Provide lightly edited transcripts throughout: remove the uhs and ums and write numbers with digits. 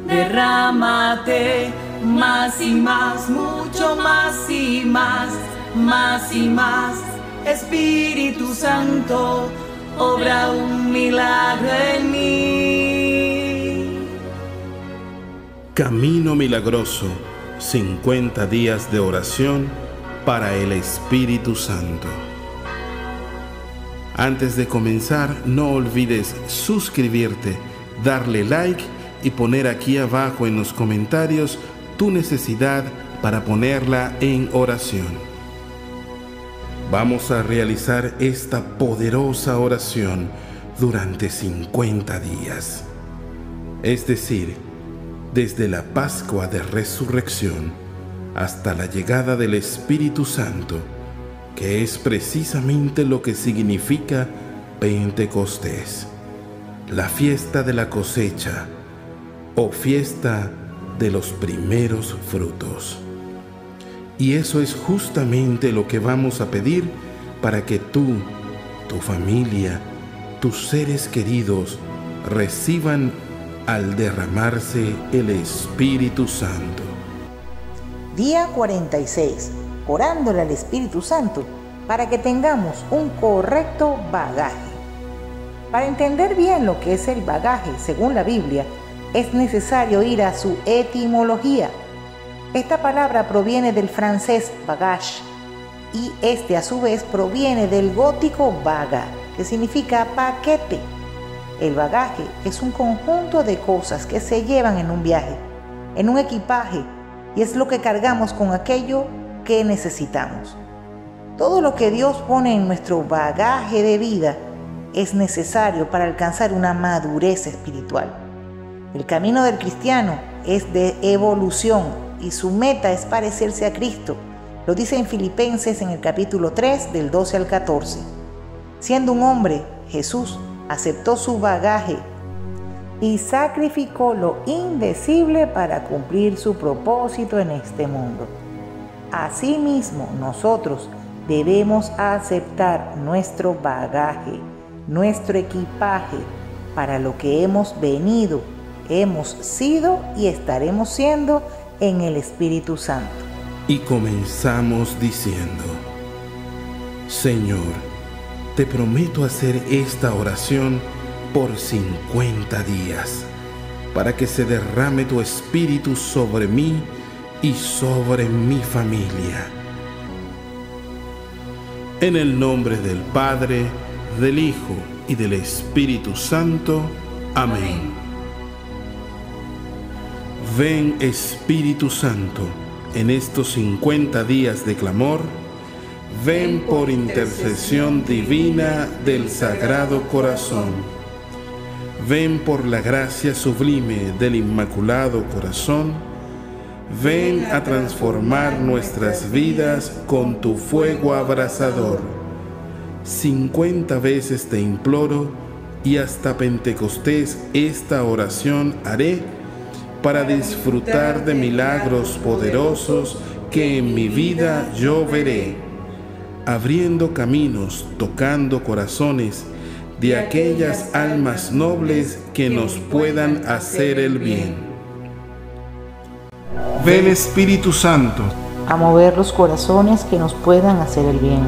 derrámate más y más, mucho más y más, más y más. Espíritu Santo, obra un milagro en mí. Camino milagroso, 50 días de oración para el Espíritu Santo. Antes de comenzar, no olvides suscribirte, darle like y poner aquí abajo en los comentarios tu necesidad para ponerla en oración. Vamos a realizar esta poderosa oración durante 50 días. Es decir, desde la Pascua de Resurrección hasta la llegada del Espíritu Santo, que es precisamente lo que significa Pentecostés, la fiesta de la cosecha o fiesta de los primeros frutos. Y eso es justamente lo que vamos a pedir para que tú, tu familia, tus seres queridos reciban al derramarse el Espíritu Santo. Día 46. Orándole al Espíritu Santo para que tengamos un correcto bagaje. Para entender bien lo que es el bagaje, según la Biblia, es necesario ir a su etimología. Esta palabra proviene del francés bagage y este a su vez proviene del gótico baga, que significa paquete. El bagaje es un conjunto de cosas que se llevan en un viaje, en un equipaje, y es lo que cargamos con aquello que necesitamos. Todo lo que Dios pone en nuestro bagaje de vida es necesario para alcanzar una madurez espiritual. El camino del cristiano es de evolución y su meta es parecerse a Cristo. Lo dice en Filipenses en el capítulo 3 del 12 al 14. Siendo un hombre, Jesús aceptó su bagaje y sacrificó lo indecible para cumplir su propósito en este mundo. Asimismo, nosotros debemos aceptar nuestro bagaje, nuestro equipaje, para lo que hemos venido, hemos sido y estaremos siendo en el Espíritu Santo. Y comenzamos diciendo: Señor, te prometo hacer esta oración por 50 días, para que se derrame tu Espíritu sobre mí y sobre mi familia. En el nombre del Padre, del Hijo y del Espíritu Santo. Amén. Ven, Espíritu Santo, en estos 50 días de clamor. Ven por intercesión divina del Sagrado Corazón. Ven por la gracia sublime del Inmaculado Corazón. Ven a transformar nuestras vidas con tu fuego abrasador. 50 veces te imploro, y hasta Pentecostés esta oración haré, para disfrutar de milagros poderosos que en mi vida yo veré, abriendo caminos, tocando corazones de aquellas almas nobles que nos puedan hacer el bien. Ven, Espíritu Santo, A mover los corazones que nos puedan hacer el bien.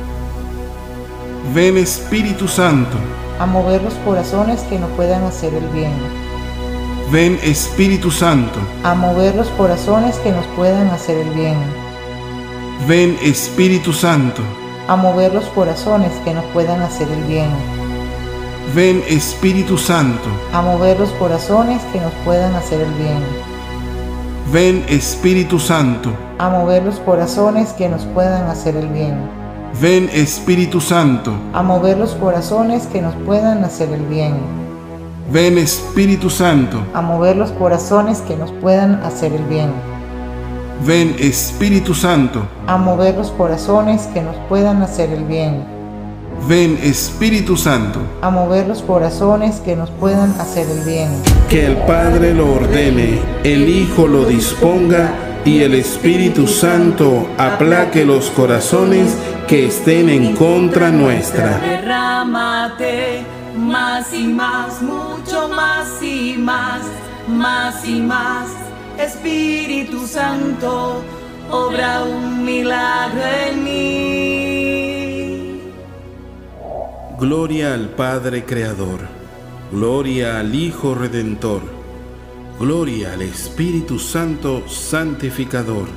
ven, Espíritu Santo, A mover los corazones que nos puedan hacer el bien. ven, Espíritu Santo, A mover los corazones que nos puedan hacer el bien. ven, Espíritu Santo, A mover los corazones que nos puedan hacer el bien. ven, Espíritu Santo, A mover los corazones que nos puedan hacer el bien. ven, Espíritu Santo, A mover los corazones que nos puedan hacer el bien. ven, Espíritu Santo, A mover los corazones que nos puedan hacer el bien. ven, Espíritu Santo, A mover los corazones que nos puedan hacer el bien. ven, Espíritu Santo, A mover los corazones que nos puedan hacer el bien. ven, Espíritu Santo. A mover los corazones que nos puedan hacer el bien. Que el Padre lo ordene, el Hijo lo disponga y el Espíritu Santo aplaque los corazones que estén en contra nuestra. Derrámate más y más, mucho más y más, más y más. Espíritu Santo, obra un milagro en mí. Gloria al Padre Creador, gloria al Hijo Redentor, gloria al Espíritu Santo Santificador.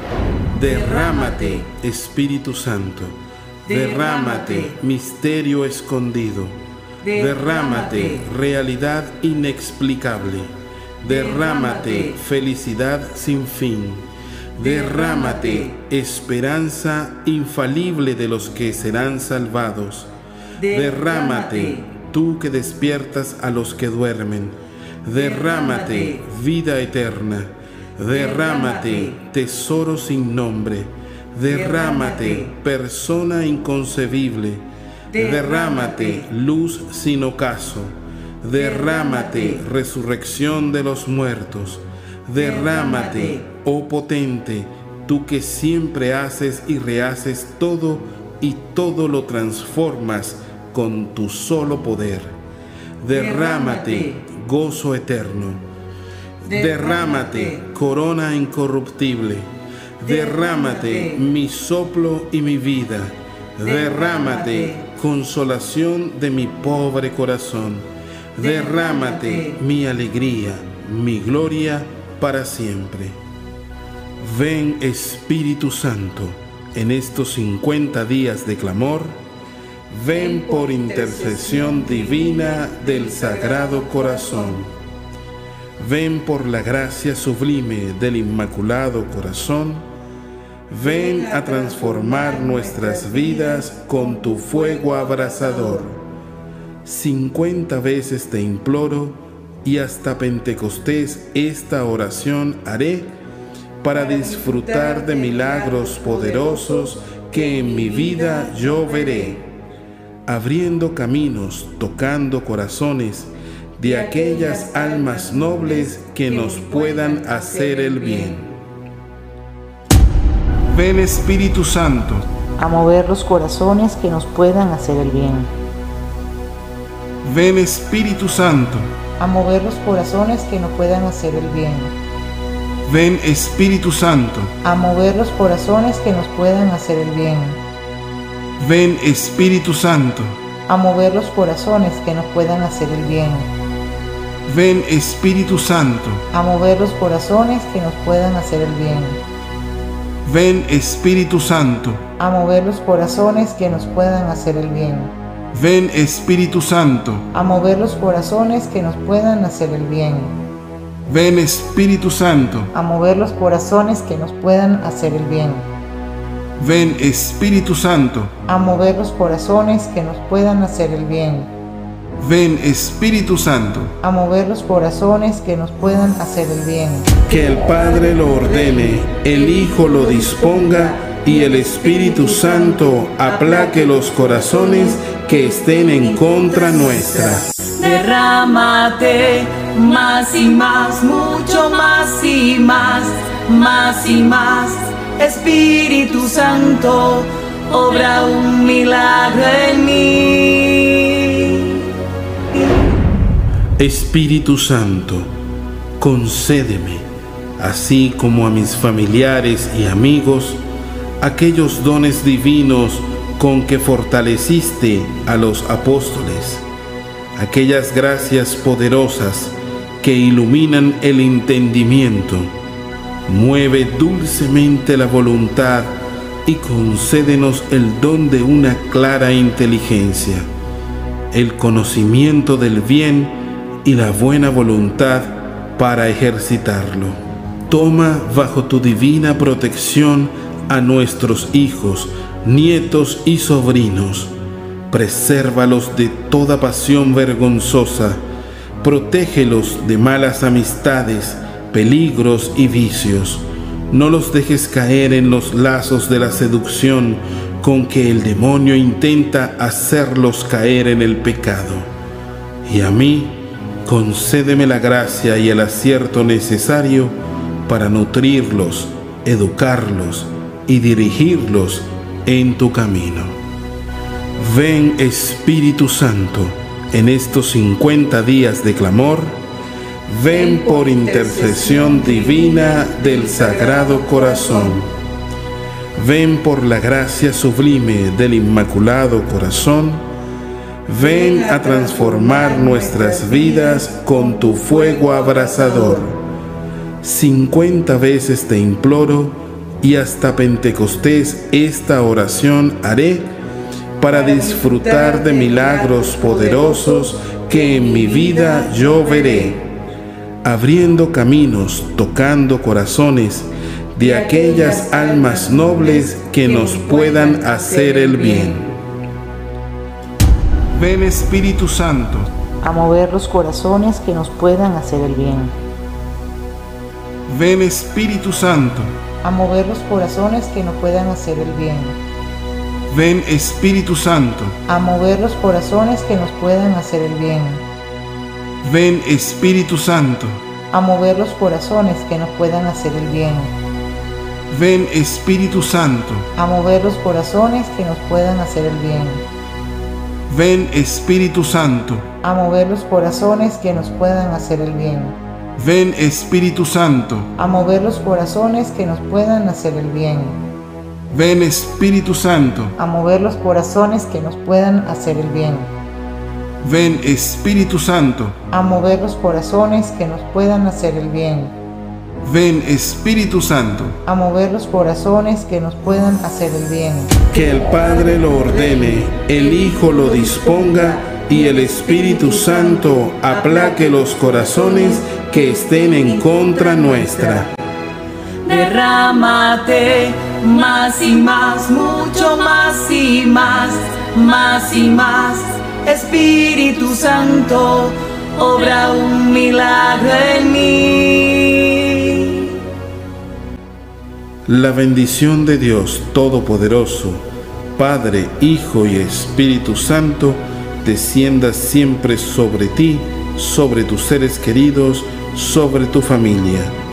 Derrámate, Espíritu Santo, derrámate, misterio escondido, derrámate, realidad inexplicable, derrámate, felicidad sin fin, derrámate, esperanza infalible de los que serán salvados, derrámate, tú que despiertas a los que duermen, derrámate, vida eterna, derrámate, tesoro sin nombre, derrámate, persona inconcebible, derrámate, luz sin ocaso, derrámate, resurrección de los muertos, derrámate, oh potente, tú que siempre haces y rehaces todo y todo lo transformas con tu solo poder. Derrámate, gozo eterno. Derrámate, corona incorruptible. Derrámate, mi soplo y mi vida. Derrámate, consolación de mi pobre corazón. Derrámate, mi alegría, mi gloria para siempre. Ven, Espíritu Santo, en estos 50 días de clamor. Ven por intercesión divina del Sagrado Corazón. Ven por la gracia sublime del Inmaculado Corazón. Ven a transformar nuestras vidas con tu fuego abrasador. 50 veces te imploro y hasta Pentecostés esta oración haré para disfrutar de milagros poderosos que en mi vida yo veré, abriendo caminos, tocando corazones de aquellas almas nobles que nos puedan hacer el bien. Ven, Espíritu Santo, a mover los corazones que nos puedan hacer el bien. Ven, Espíritu Santo, a mover los corazones que nos puedan hacer el bien. Ven, Espíritu Santo, a mover los corazones que nos puedan hacer el bien. Ven, Espíritu Santo, a mover los corazones que nos puedan hacer el bien. Ven, Espíritu Santo, a mover los corazones que nos puedan hacer el bien. Ven, Espíritu Santo, a mover los corazones que nos puedan hacer el bien. Ven, Espíritu Santo, a mover los corazones que nos puedan hacer el bien. Ven, Espíritu Santo, a mover los corazones que nos puedan hacer el bien. Ven, Espíritu Santo, a mover los corazones que nos puedan hacer el bien. Ven, Espíritu Santo, a mover los corazones que nos puedan hacer el bien. Que el Padre lo ordene, el Hijo lo disponga y el Espíritu Santo aplaque los corazones que estén en contra nuestra. Derrámate más y más, mucho más y más, más y más. Espíritu Santo, obra un milagro en mí. Espíritu Santo, concédeme, así como a mis familiares y amigos, aquellos dones divinos con que fortaleciste a los apóstoles, aquellas gracias poderosas que iluminan el entendimiento. Mueve dulcemente la voluntad y concédenos el don de una clara inteligencia, el conocimiento del bien y la buena voluntad para ejercitarlo. Toma bajo tu divina protección a nuestros hijos, nietos y sobrinos. Presérvalos de toda pasión vergonzosa. Protégelos de malas amistades, peligros y vicios. No los dejes caer en los lazos de la seducción con que el demonio intenta hacerlos caer en el pecado. Y a mí, concédeme la gracia y el acierto necesario para nutrirlos, educarlos y dirigirlos en tu camino. Ven, Espíritu Santo, en estos 50 días de clamor. ven por intercesión divina del Sagrado Corazón. Ven por la gracia sublime del Inmaculado Corazón. Ven a transformar nuestras vidas con tu fuego abrasador. 50 veces te imploro y hasta Pentecostés esta oración haré para disfrutar de milagros poderosos que en mi vida yo veré, abriendo caminos, tocando corazones de aquellas almas nobles que nos puedan hacer el bien. Ven Espíritu Santo a mover los corazones que nos puedan hacer el bien. Ven Espíritu Santo A mover los corazones que nos puedan hacer el bien. ven Espíritu Santo A mover los corazones que nos puedan hacer el bien. ven Espíritu Santo A mover los corazones que nos puedan hacer el bien. ven Espíritu Santo A mover los corazones que nos puedan hacer el bien. ven Espíritu Santo A mover los corazones que nos puedan hacer el bien. ven Espíritu Santo A mover los corazones que nos puedan hacer el bien. ven Espíritu Santo A mover los corazones que nos puedan hacer el bien. ven Espíritu Santo A mover los corazones que nos puedan hacer el bien. ven Espíritu Santo. A mover los corazones que nos puedan hacer el bien. Que el Padre lo ordene, el Hijo lo disponga y el Espíritu Santo aplaque los corazones que estén en contra nuestra. Derrámate más y más, mucho más y más, más y más. Espíritu Santo, obra un milagro en mí. La bendición de Dios Todopoderoso, Padre, Hijo y Espíritu Santo, descienda siempre sobre ti, sobre tus seres queridos, sobre tu familia.